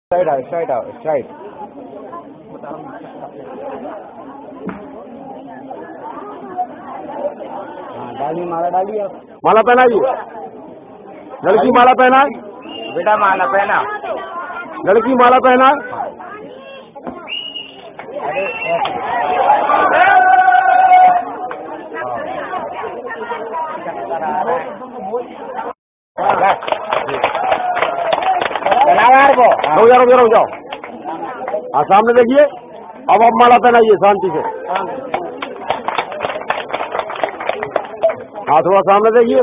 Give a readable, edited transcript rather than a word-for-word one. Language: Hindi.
साइड आओ, साइड आओ, साइड। हाँ, डाली माला, डाली आप। माला पहनाइए, लड़की माला पहना, बेटा माला पहना, लड़की माला पहना। अरे रुक जाओ। हाँ, सामने देखिए। अब आप माला पहनाइए शांति से। हाँ, थोड़ा सामने देखिए।